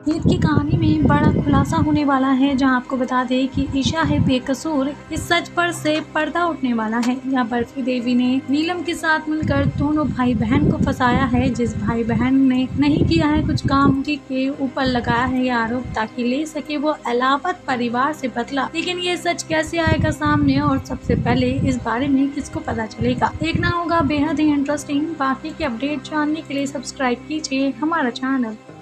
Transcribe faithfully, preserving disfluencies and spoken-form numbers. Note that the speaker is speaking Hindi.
ईद की कहानी में बड़ा खुलासा होने वाला है, जहां आपको बता दें कि ईशा है बेकसूर। इस सच पर से पर्दा उठने वाला है। यहाँ बर्फी देवी ने नीलम के साथ मिलकर दोनों भाई बहन को फंसाया है। जिस भाई बहन ने नहीं किया है कुछ काम, उसी के ऊपर लगाया है ये आरोप ताकि ले सके वो अलावत परिवार से बदला। लेकिन ये सच कैसे आएगा सामने और सबसे पहले इस बारे में किसको पता चलेगा, देखना होगा। बेहद ही इंटरेस्टिंग। बाकी के अपडेट जानने के लिए सब्सक्राइब कीजिए हमारा चैनल।